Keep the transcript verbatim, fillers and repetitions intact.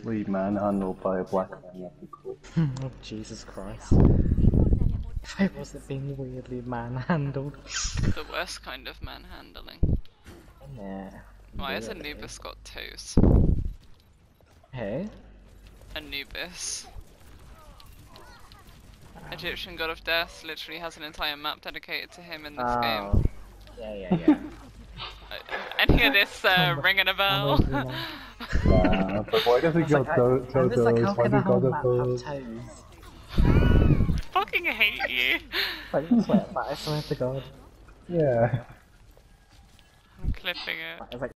weirdly manhandled by a black man, that'd be cool. Oh, Jesus Christ. If I wasn't being weirdly manhandled. The worst kind of manhandling. Yeah. Why has really. Anubis got toes? Hey? Anubis. Egyptian god of death literally has an entire map dedicated to him in this Oh. game. Yeah, yeah, yeah. Any of this uh, ringing a bell? Nah, but why does he got toe I was like, how toes? Why can do a you whole got map toes? have toes? Fucking hate you. I swear, but I swear to God. Yeah. I'm clipping it. I was like,